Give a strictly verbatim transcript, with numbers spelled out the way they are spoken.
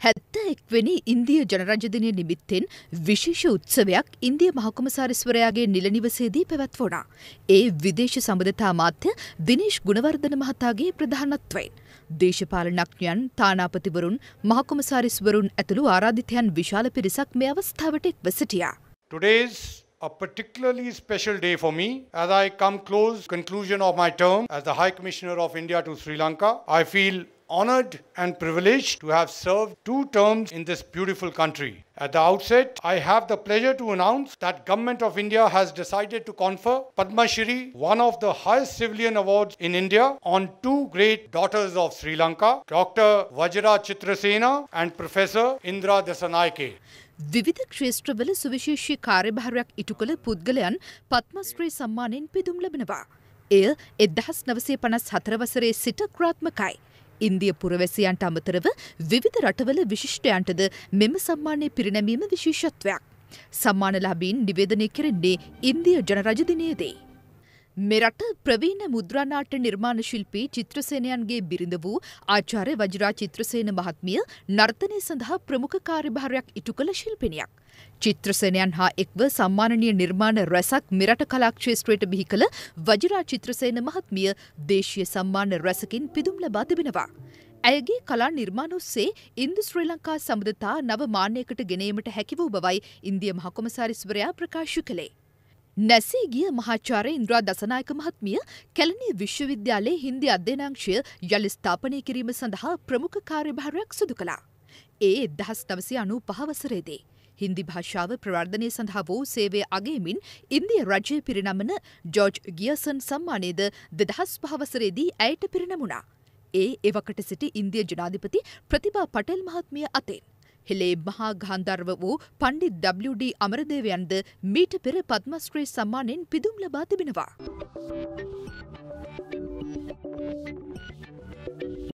හැත්තෑඑක්වෙනි ඉන්දිය ජනරජදිනය නිමිත්තෙන් විශේෂ උත්සවයක් ඉන්දිය මහකොමසාරිස්වරයාගේ නිල නිවසේදී පැවැත්වුණා. ඒ විදේශ සම්බන්ධතා අමාත්‍ය දිනේෂ් ගුණවර්ධන මහතාගේ ප්‍රධානත්වයෙන් දේශපාලනඥයන්, තානාපතිවරුන්, මහකොමසාරිස්වරුන් ඇතුළු ආරාධිතයන් විශාල පිරිසක් මේ අවස්ථාවට එක්ව සිටියා. Today's a particularly special day for me as I come close conclusion of my term as the High Commissioner of India to Sri Lanka. I feel honored and privileged to have served two terms in this beautiful country. At the outset, I have the pleasure to announce that Government of India has decided to confer Padma Shri, one of the highest civilian awards in India, on two great daughters of Sri Lanka, Doctor Vajra Chitrasena and Professor Indra Dasanayake. විවිධ ක්ෂේත්‍රවල සුවිශේෂී කාර්යභාරයක් ඉටු කළ පුද්ගලයන් පත්මශ්‍රී සම්මානයෙන් පිදුම් ලබනවා. එය එක්දහස් නවසිය පනස් හතර වසරේ සිට ක්‍රියාත්මකයි. ඉන්දිය පුරවැසියන්ට අමතරව විවිධ රටවල විශිෂ්ටයන්ටද මෙම සම්මානය පිරිනැමීම විශේෂත්වයක්. සම්මානලාභීන් නිවේදනය කෙරෙන්නේ ඉන්දිය ජනරජදිනයේදී. මෙරට ප්‍රවීණ මුද්‍රා නාට්‍ය නිර්මාණ ශිල්පී චිත්‍රසේනයන්ගේ බිරිඳ වූ ආචාර්ය වජිරා චිත්‍රසේන මහත්මිය නර්තනය සඳහා ප්‍රමුඛ කාර්යභාරයක් ඉටු කළ ශිල්පිනියක්. චිත්‍රසේනයන් හා එක්ව සම්මානනීය නිර්මාණ රැසක් මෙරට කලා ක්ෂේත්‍රයට බිහි කළ වජිරා චිත්‍රසේන මහත්මිය දේශීය සම්මාන රැසකින් පිදුම් ලබා තිබෙනවා. ඇයගේ කලා නිර්මාණ ඔස්සේ ඉන්දු ශ්‍රී ලංකා සම්බන්ධතා නව මානයකට ගෙනීමට හැකි වූ බවයි ඉන්දිය මහකොමසාරිස්වරයා ප්‍රකාශ කළේ. නැසී ගිය මහාචාර්ය ඉන්ද්‍රා දසනායක මහත්මිය කැලණිය විශ්වවිද්‍යාලයේ හින්දි අධ්‍යනාංශය යළි ස්ථාපනය කිරීම සඳහා ප්‍රමුඛ කාර්යභාරයක් සිදු කළා. ඒ එක්දහස් නවසිය අනූපහ වසරේදී හින්දි භාෂාව ප්‍රවර්ධනය සඳහා වූ සේවය අගයමින් ඉන්දිය රජය පිරිනමන ජෝර්ජ් ගියර්සන් සම්මානයද දෙදහස් පහ වසරේදී ඇයට පිරිනැමුණා. ඒ එවකට සිටි ඉන්දිය ජනාධිපති ප්‍රතිභා පටෙල් මහත්මිය අතෙන්. හෙළේ මහා ගාන්ධර්ව වූ පණ්ඩිත් ඩබ්ලිව්.ඩී. අමරදේවයන්ද මීට පෙර පද්මශ්‍රී සම්මානයෙන් පිදුම් ලබා තිබෙනවා.